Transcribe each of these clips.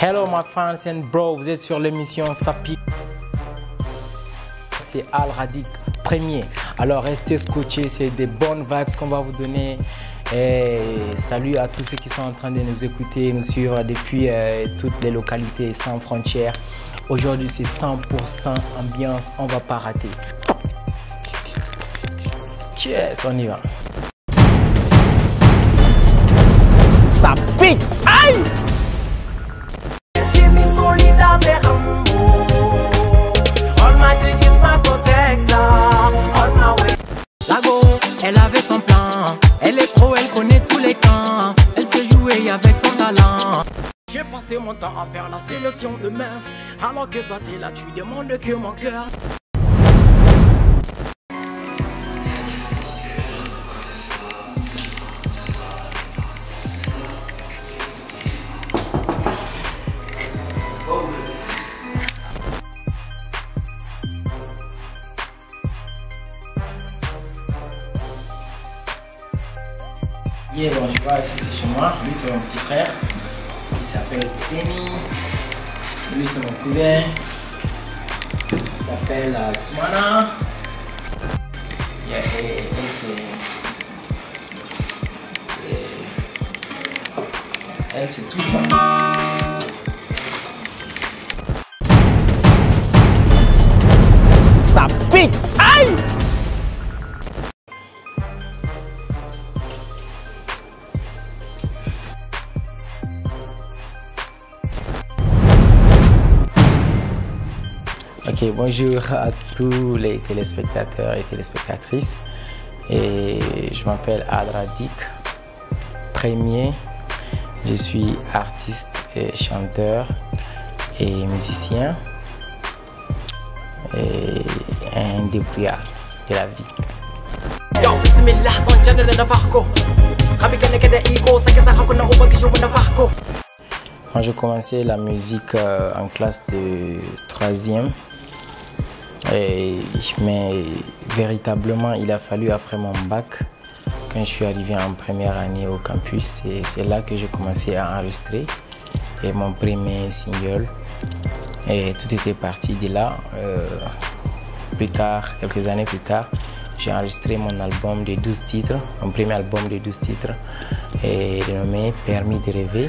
Hello my fans and bro, vous êtes sur l'émission Sapi. C'est Al Radic premier. Alors restez scotchés, c'est des bonnes vibes qu'on va vous donner. Et salut à tous ceux qui sont en train de nous écouter, nous suivre depuis toutes les localités sans frontières. Aujourd'hui c'est 100% ambiance, on va pas rater. Yes, on y va. Ça pique. Aïe! Elle avait son plan, elle est pro, elle connaît tous les camps. Elle sait jouer avec son talent. J'ai passé mon temps à faire la sélection de meufs, alors que toi t'es là, tu demandes que mon cœur. Yeah, bon, tu vois, ici c'est chez moi. Lui, c'est mon petit frère qui s'appelle Ouseni. Lui, c'est mon cousin. Il s'appelle Soumana. Yeah, et elle, c'est tout ça. Ça pique! Aïe! Ok, bonjour à tous les téléspectateurs et téléspectatrices. Et je m'appelle Al Radic premier. Je suis artiste et chanteur et musicien et un débrouillard de la vie. Quand j'ai commencé la musique en classe de 3e, mais véritablement il a fallu après mon bac, quand je suis arrivé en première année au campus, c'est là que j'ai commencé à enregistrer et mon premier single, et tout était parti de là. Plus tard, quelques années plus tard, j'ai enregistré mon album de 12 titres, mon premier album de 12 titres, et dénommé Permis de rêver.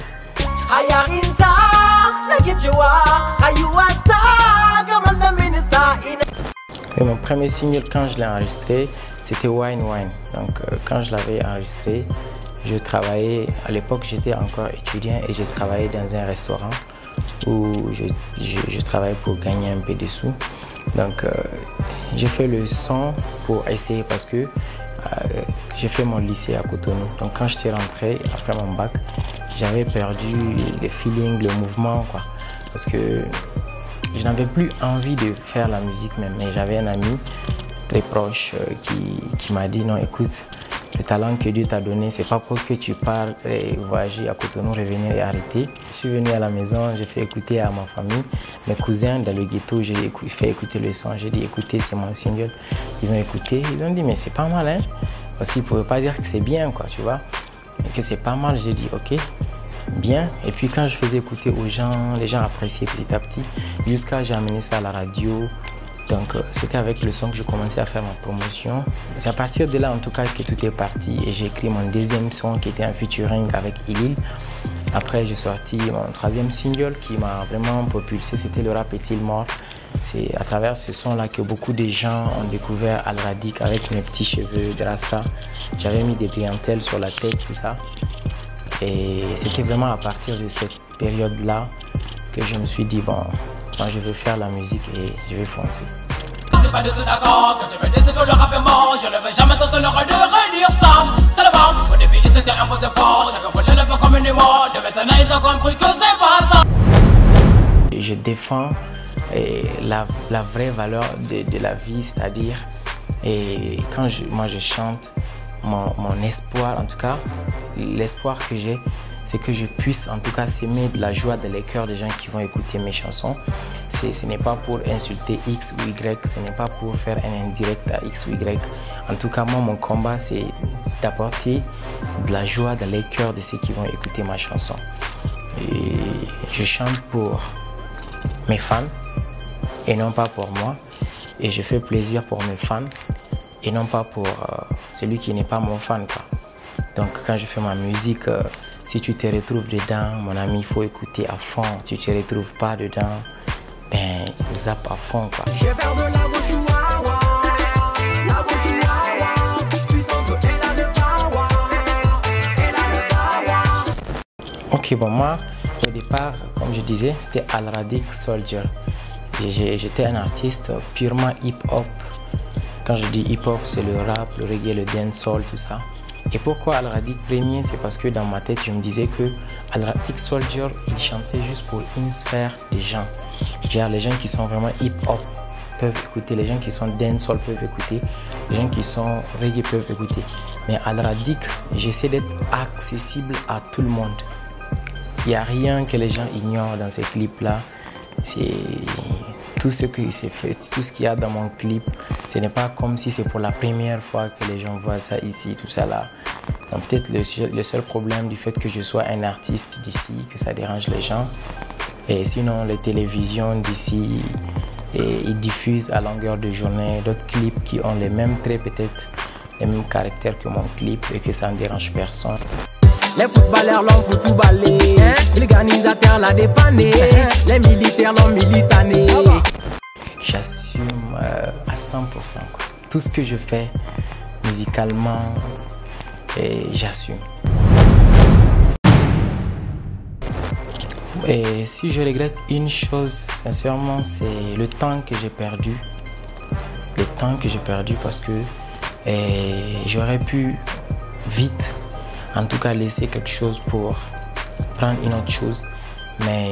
Et mon premier single, quand je l'ai enregistré, c'était Wine Wine. Donc quand je l'avais enregistré, je travaillais, à l'époque j'étais encore étudiant et j'ai travaillé dans un restaurant où je travaillais pour gagner un peu de sous. Donc j'ai fait le son pour essayer parce que j'ai fait mon lycée à Cotonou. Donc quand j'étais rentré après mon bac, j'avais perdu le feeling, le mouvement, quoi. Parce que je n'avais plus envie de faire la musique même, mais j'avais un ami très proche qui m'a dit non, écoute, le talent que Dieu t'a donné, c'est pas pour que tu parles et voyager à Cotonou, revenir et arrêter. Je suis venu à la maison, j'ai fait écouter à ma famille, mes cousins dans le ghetto, j'ai fait écouter le son, j'ai dit écoutez, c'est mon single. Ils ont écouté, ils ont dit mais c'est pas mal, hein, parce qu'ils ne pouvaient pas dire que c'est bien, quoi, tu vois, et que c'est pas mal. J'ai dit ok, bien. Et puis quand je faisais écouter aux gens, les gens appréciaient petit à petit, jusqu'à j'ai amené ça à la radio. Donc c'était avec le son que je commençais à faire ma promotion. C'est à partir de là en tout cas que tout est parti et j'ai écrit mon deuxième son qui était un featuring avec Ilil. Après j'ai sorti mon troisième single qui m'a vraiment propulsé, c'était Le Rap Est-il Mort. C'est à travers ce son là que beaucoup de gens ont découvert Al Radic avec mes petits cheveux de rasta. J'avais mis des brillantelles sur la tête, tout ça. Et c'était vraiment à partir de cette période-là que je me suis dit, bon, moi je veux faire la musique et je vais foncer. C'est pas du tout d'accord quand tu me dis que le rap est mort, je ne vais jamais tenter le rêve de redire ça. C'est le bon, au début c'était imposé fort, chacun voulait le faire comme une mort, de maintenant ils ont compris que c'est pas ça. Je défends la vraie valeur de la vie, c'est-à-dire, et quand moi je chante, mon espoir, en tout cas, l'espoir que j'ai, c'est que je puisse en tout cas s'aimer de la joie dans les cœurs des gens qui vont écouter mes chansons. Ce n'est pas pour insulter X ou Y, ce n'est pas pour faire un indirect à X ou Y. En tout cas, moi, mon combat, c'est d'apporter de la joie dans les cœurs de ceux qui vont écouter ma chanson. Et je chante pour mes fans et non pas pour moi. Et je fais plaisir pour mes fans et non pas pour celui qui n'est pas mon fan, quoi. Donc quand je fais ma musique, si tu te retrouves dedans, mon ami, il faut écouter à fond. Si tu ne te retrouves pas dedans, ben zappe à fond, quoi. Ok, bon, moi, au départ, comme je disais, c'était Al Radic Soldier. J'étais un artiste purement hip-hop. Quand je dis hip-hop, c'est le rap, le reggae, le dancehall, tout ça. Et pourquoi Al Radic premier? C'est parce que dans ma tête, je me disais que Al Radic Soldier, il chantait juste pour une sphère des gens. Genre, les gens qui sont vraiment hip-hop peuvent écouter, les gens qui sont dancehall peuvent écouter, les gens qui sont reggae peuvent écouter. Mais Al Radic, j'essaie d'être accessible à tout le monde. Il n'y a rien que les gens ignorent dans ces clips-là. C'est tout ce qui s'est fait, tout ce qu'il y a dans mon clip. Ce n'est pas comme si c'est pour la première fois que les gens voient ça ici, tout ça là. Peut-être le seul problème du fait que je sois un artiste d'ici, que ça dérange les gens. Et sinon, les télévisions d'ici, ils diffusent à longueur de journée d'autres clips qui ont les mêmes traits, peut-être les mêmes caractères que mon clip et que ça ne dérange personne. Les footballeurs l'ont foutu balai, l'organisateur l'a dépanné, les militaires l'ont militané. J'assume à 100%, quoi. Tout ce que je fais musicalement, j'assume. Et si je regrette une chose, sincèrement, c'est le temps que j'ai perdu. Le temps que j'ai perdu parce que j'aurais pu vite, en tout cas, laisser quelque chose pour prendre une autre chose. Mais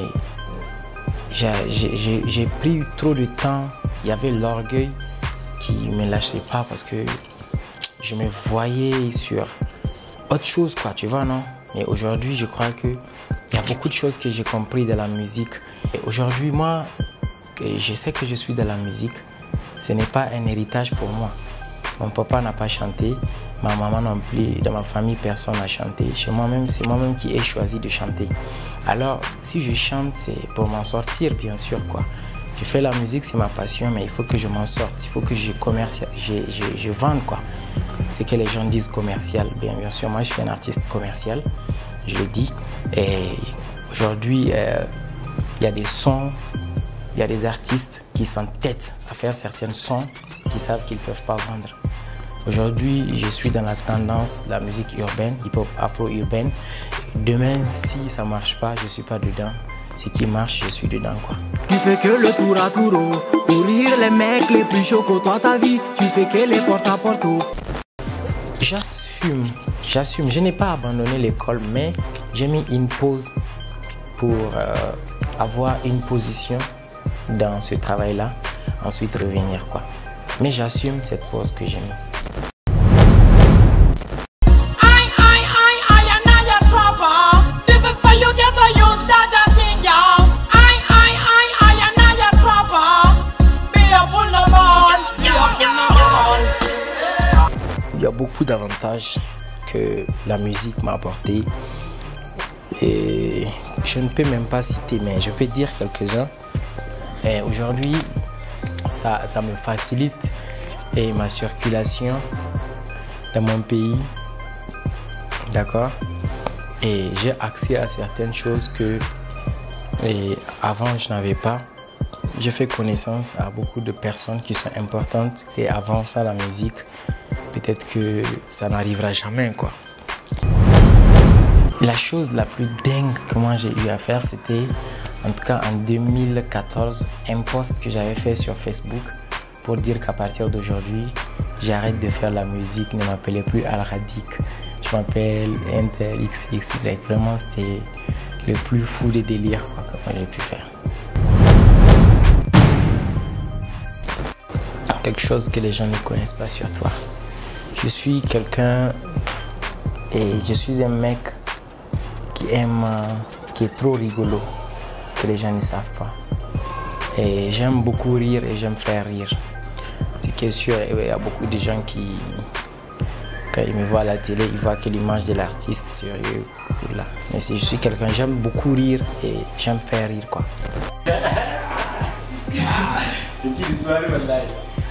j'ai pris trop de temps. Il y avait l'orgueil qui ne me lâchait pas parce que je me voyais sur autre chose, quoi, tu vois, non? Et aujourd'hui, je crois qu'il y a beaucoup de choses que j'ai compris de la musique. Et aujourd'hui, moi, je sais que je suis de la musique. Ce n'est pas un héritage pour moi. Mon papa n'a pas chanté, ma maman non plus, dans ma famille, personne n'a chanté. Chez moi-même, c'est moi-même qui ai choisi de chanter. Alors, si je chante, c'est pour m'en sortir, bien sûr, quoi. Je fais la musique, c'est ma passion, mais il faut que je m'en sorte. Il faut que je vende, quoi. C'est que les gens disent commercial. Bien sûr, moi, je suis un artiste commercial, je le dis. Et aujourd'hui, il y a des sons, il y a des artistes qui s'entêtent à faire certains sons qui savent qu'ils ne peuvent pas vendre. Aujourd'hui, je suis dans la tendance de la musique urbaine, hip-hop afro-urbaine. Demain, si ça ne marche pas, je ne suis pas dedans. Ce qui marche, je suis dedans, quoi. Tu fais que le tour à tour, courir les mecs les plus chauds que toi ta vie. Tu fais que les porte-à-porte. J'assume. Je n'ai pas abandonné l'école, mais j'ai mis une pause pour avoir une position dans ce travail-là. Ensuite, revenir, quoi. Mais j'assume cette pause que j'ai mis. Il y a beaucoup d'avantages que la musique m'a apporté et je ne peux même pas citer, mais je peux dire quelques-uns. Aujourd'hui, ça me facilite ma circulation dans mon pays, d'accord? Et j'ai accès à certaines choses que avant je n'avais pas. J'ai fait connaissance à beaucoup de personnes qui sont importantes et avant ça, la musique, peut-être que ça n'arrivera jamais, quoi. La chose la plus dingue que moi j'ai eu à faire, c'était, en tout cas en 2014, un post que j'avais fait sur Facebook pour dire qu'à partir d'aujourd'hui, j'arrête de faire la musique, ne m'appelez plus Al Radic, je m'appelle Intel XXY. Vraiment, c'était le plus fou des délires, quoi, que moi j'ai pu faire. Quelque chose que les gens ne connaissent pas sur toi. Je suis quelqu'un et je suis un mec qui aime, qui est trop rigolo, que les gens ne savent pas. Et j'aime beaucoup rire et j'aime faire rire. C'est que sûr, il y a beaucoup de gens Quand il me voit à la télé, il voit que l'image de l'artiste sérieux. Là. Mais si je suis quelqu'un, j'aime beaucoup rire et j'aime faire rire quoi. Petite soirée, wallahi.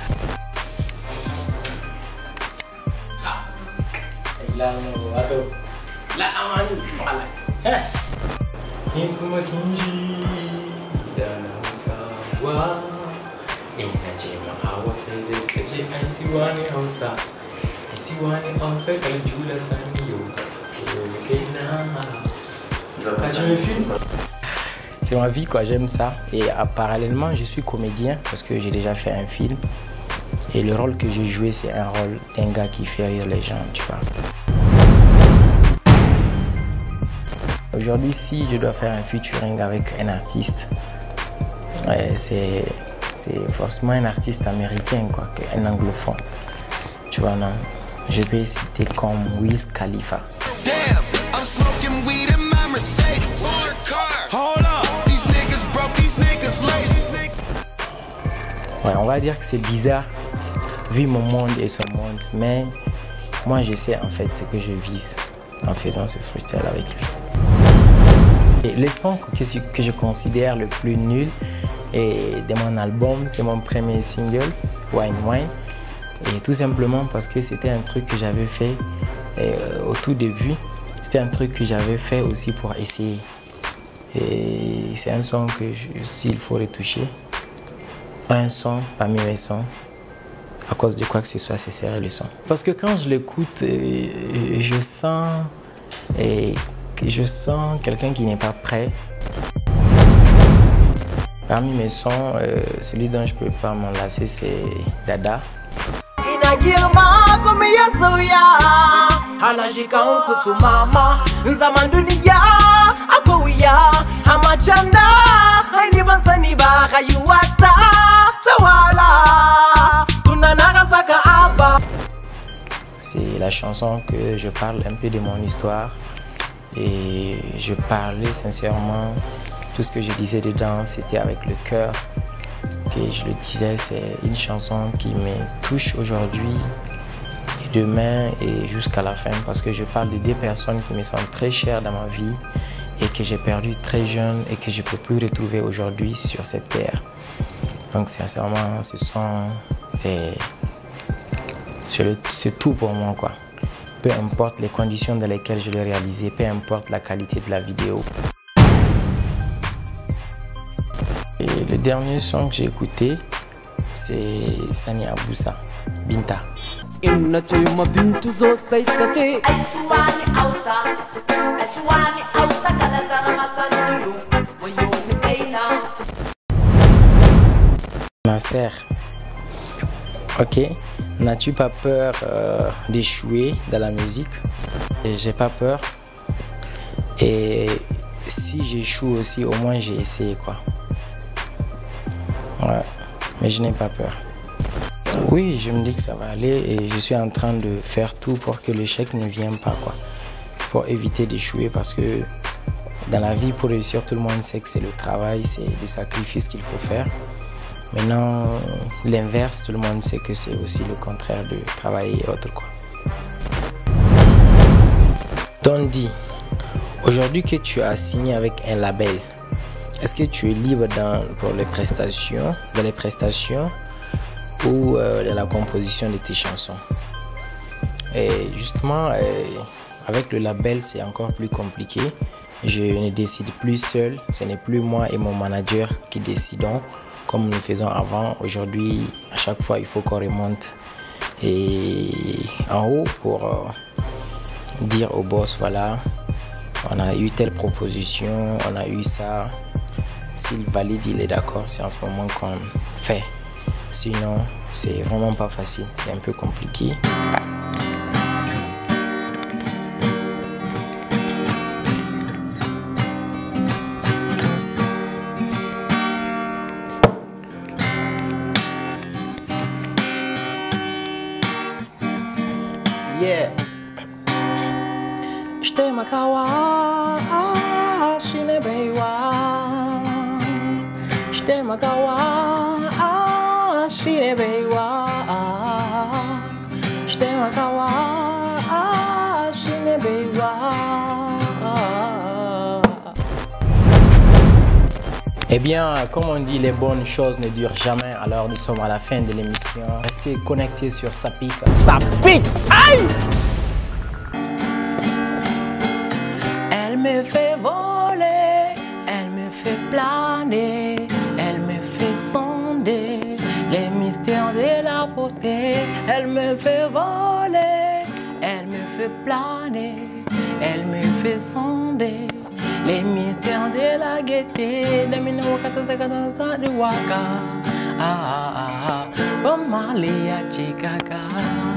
C'est ma vie quoi, j'aime ça. Et parallèlement, je suis comédien parce que j'ai déjà fait un film. Et le rôle que j'ai joué, c'est un rôle d'un gars qui fait rire les gens, tu vois. Aujourd'hui, si je dois faire un featuring avec un artiste, c'est forcément un artiste américain, quoi, un anglophone. Tu vois, non? Je peux citer comme Wiz Khalifa. Ouais, on va dire que c'est bizarre vu mon monde et son monde, mais moi je sais en fait ce que je vise en faisant ce freestyle avec lui. Et le son que je considère le plus nul de mon album, c'est mon premier single, Wine Wine. Et tout simplement parce que c'était un truc que j'avais fait au tout début. C'était un truc que j'avais fait aussi pour essayer. Et c'est un son que s'il faut retoucher, un son parmi mes sons, à cause de quoi que ce soit, c'est serré le son. Parce que quand je l'écoute, je sens quelqu'un qui n'est pas prêt. Parmi mes sons, celui dont je ne peux pas m'en lasser, c'est Dada. C'est la chanson que je parle un peu de mon histoire et je parlais sincèrement, tout ce que je disais dedans c'était avec le cœur que je le disais. C'est une chanson qui me touche aujourd'hui et demain et jusqu'à la fin parce que je parle de deux personnes qui me sont très chères dans ma vie et que j'ai perdu très jeune et que je ne peux plus retrouver aujourd'hui sur cette terre. Donc sincèrement, ce son, c'est tout pour moi quoi. Peu importe les conditions dans lesquelles je l'ai réalisé, peu importe la qualité de la vidéo. Et le dernier son que j'ai écouté, c'est Sani Abusa, Binta. Ma sœur, ok, n'as-tu pas peur d'échouer dans la musique? J'ai pas peur. Et si j'échoue aussi, au moins j'ai essayé quoi. Ouais, mais je n'ai pas peur. Oui, je me dis que ça va aller et je suis en train de faire tout pour que l'échec ne vienne pas quoi. Pour éviter d'échouer parce que dans la vie, pour réussir, tout le monde sait que c'est le travail, c'est des sacrifices qu'il faut faire. Maintenant, l'inverse, tout le monde sait que c'est aussi le contraire de travailler et autre quoi. Tondi, aujourd'hui que tu as signé avec un label, est-ce que tu es libre pour les prestations, ou de la composition de tes chansons? Et justement, avec le label, c'est encore plus compliqué. Je ne décide plus seul, ce n'est plus moi et mon manager qui décidons comme nous faisons avant. Aujourd'hui, à chaque fois, il faut qu'on remonte en haut pour dire au boss, voilà, on a eu telle proposition, on a eu ça. S'il valide, il est d'accord, c'est en ce moment qu'on fait. Sinon, c'est vraiment pas facile, c'est un peu compliqué. Yeah. J't'aime à kawa, shine beiwa. J't'aime à kawa, shine beiwa. J't'aime à kawa, Eh bien, comme on dit, les bonnes choses ne durent jamais. Alors nous sommes à la fin de l'émission. Restez connectés sur Sapik. Ça pique! Aïe! Elle me fait voler, elle me fait planer, elle me fait sonder les mystères de la beauté. Elle me fait voler, elle me fait planer, elle me fait sonder les mystères de la gaieté. Damina wakata sakata sa de waka. Ah ah ah, Malia Chicago.